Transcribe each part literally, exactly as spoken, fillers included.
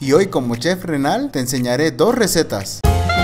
Y hoy como chef renal te enseñaré dos recetas.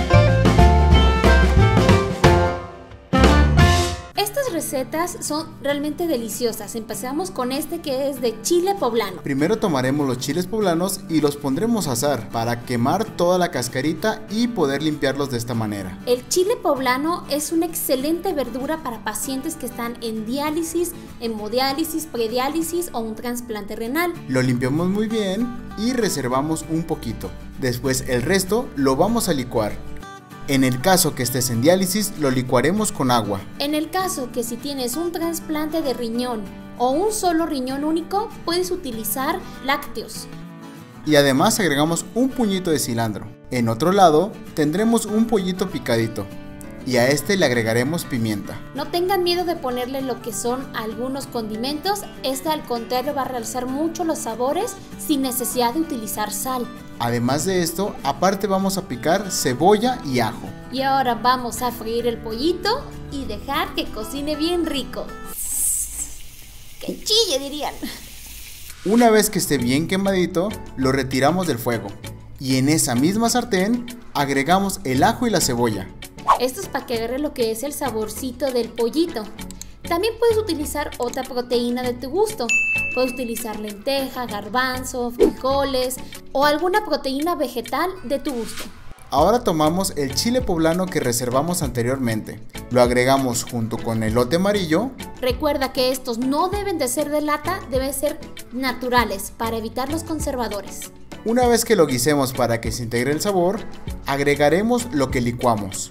Estas recetas son realmente deliciosas. Empezamos con este que es de chile poblano. Primero tomaremos los chiles poblanos y los pondremos a asar para quemar toda la cascarita y poder limpiarlos de esta manera. El chile poblano es una excelente verdura para pacientes que están en diálisis, hemodiálisis, prediálisis o un trasplante renal. Lo limpiamos muy bien y reservamos un poquito. Después el resto lo vamos a licuar. En el caso que estés en diálisis, lo licuaremos con agua. En el caso que si tienes un trasplante de riñón o un solo riñón único, puedes utilizar lácteos. Y además agregamos un puñito de cilantro. En otro lado, tendremos un pollito picadito. Y a este le agregaremos pimienta. No tengan miedo de ponerle lo que son algunos condimentos. Este al contrario va a realzar mucho los sabores sin necesidad de utilizar sal. Además de esto, aparte vamos a picar cebolla y ajo. Y ahora vamos a freír el pollito y dejar que cocine bien rico. ¡Que chille, dirían! Una vez que esté bien quemadito, lo retiramos del fuego. Y en esa misma sartén, agregamos el ajo y la cebolla. Esto es para que agarre lo que es el saborcito del pollito. También puedes utilizar otra proteína de tu gusto. Puedes utilizar lenteja, garbanzo, frijoles o alguna proteína vegetal de tu gusto. Ahora tomamos el chile poblano que reservamos anteriormente. Lo agregamos junto con el elote amarillo. Recuerda que estos no deben de ser de lata, deben ser naturales para evitar los conservadores. Una vez que lo guisemos para que se integre el sabor, agregaremos lo que licuamos.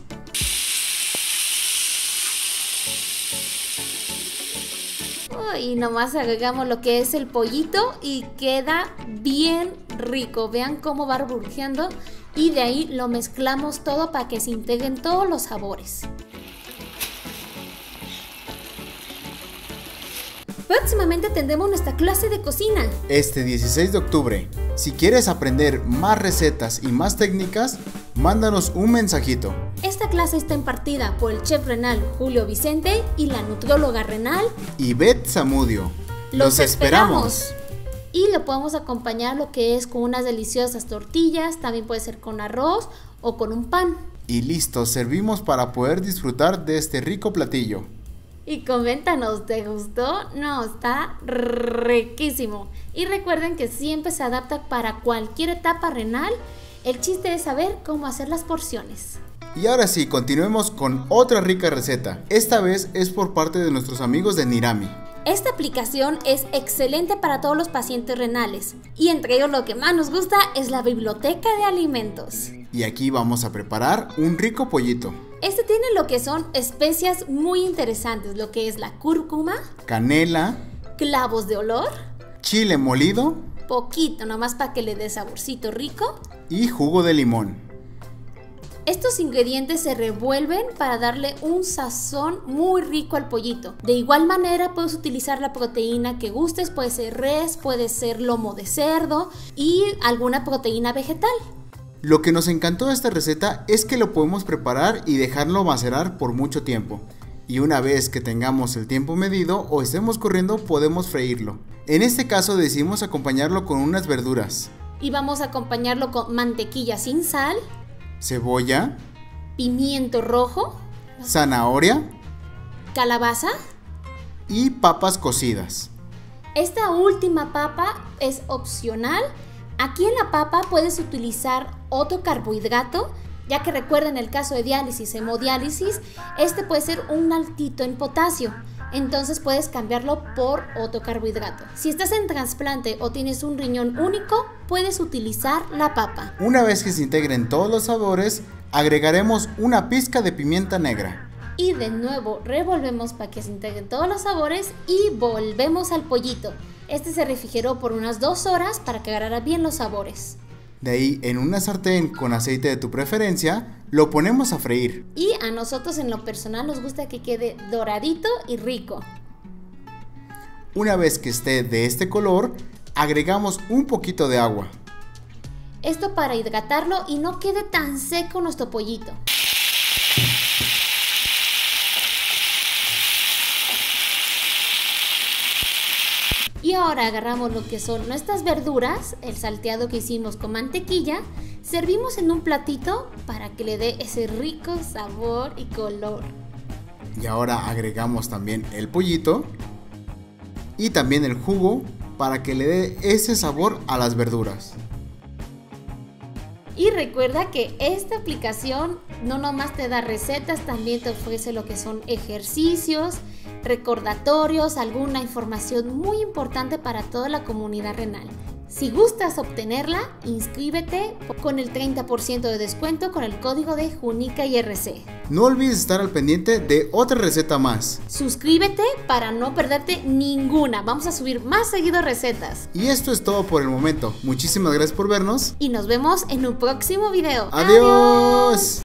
Y nomás agregamos lo que es el pollito y queda bien rico. Vean cómo va burbujeando y de ahí lo mezclamos todo para que se integren todos los sabores. Próximamente tendremos nuestra clase de cocina. Este dieciséis de octubre. Si quieres aprender más recetas y más técnicas, mándanos un mensajito. Esta clase está impartida por el chef renal Julio Vicente y la nutrióloga renal Ivette Zamudio. ¡Los esperamos! Y lo podemos acompañar lo que es con unas deliciosas tortillas, también puede ser con arroz o con un pan. Y listo, servimos para poder disfrutar de este rico platillo. Y coméntanos, ¿te gustó? No, está riquísimo. Y recuerden que siempre se adapta para cualquier etapa renal. El chiste es saber cómo hacer las porciones. Y ahora sí, continuemos con otra rica receta. Esta vez es por parte de nuestros amigos de Nirami. Esta aplicación es excelente para todos los pacientes renales. Y entre ellos lo que más nos gusta es la biblioteca de alimentos. Y aquí vamos a preparar un rico pollito. Este tiene lo que son especias muy interesantes, lo que es la cúrcuma, canela, clavos de olor, chile molido, poquito nomás para que le dé saborcito rico, y jugo de limón. Estos ingredientes se revuelven para darle un sazón muy rico al pollito. De igual manera puedes utilizar la proteína que gustes, puede ser res, puede ser lomo de cerdo y alguna proteína vegetal. Lo que nos encantó de esta receta es que lo podemos preparar y dejarlo macerar por mucho tiempo. Y una vez que tengamos el tiempo medido o estemos corriendo, podemos freírlo. En este caso decidimos acompañarlo con unas verduras. Y vamos a acompañarlo con mantequilla sin sal, cebolla, pimiento rojo, zanahoria, calabaza y papas cocidas. Esta última papa es opcional. Aquí en la papa puedes utilizar otro carbohidrato, ya que recuerden el caso de diálisis, hemodiálisis, este puede ser un altito en potasio, entonces puedes cambiarlo por otro carbohidrato. Si estás en trasplante o tienes un riñón único, puedes utilizar la papa. Una vez que se integren todos los sabores, agregaremos una pizca de pimienta negra. Y de nuevo revolvemos para que se integren todos los sabores y volvemos al pollito. Este se refrigeró por unas dos horas para que agarrara bien los sabores. De ahí, en una sartén con aceite de tu preferencia, lo ponemos a freír. Y a nosotros en lo personal nos gusta que quede doradito y rico. Una vez que esté de este color, agregamos un poquito de agua. Esto para hidratarlo y no quede tan seco nuestro pollito. Y ahora agarramos lo que son nuestras verduras, el salteado que hicimos con mantequilla, servimos en un platito para que le dé ese rico sabor y color. Y ahora agregamos también el pollito y también el jugo para que le dé ese sabor a las verduras. Y recuerda que esta aplicación no nomás te da recetas, también te ofrece lo que son ejercicios, recordatorios, alguna información muy importante para toda la comunidad renal. Si gustas obtenerla, inscríbete con el treinta por ciento de descuento con el código de Junica I R C. No olvides estar al pendiente de otra receta más. Suscríbete para no perderte ninguna. Vamos a subir más seguido recetas. Y esto es todo por el momento. Muchísimas gracias por vernos. Y nos vemos en un próximo video. ¡Adiós!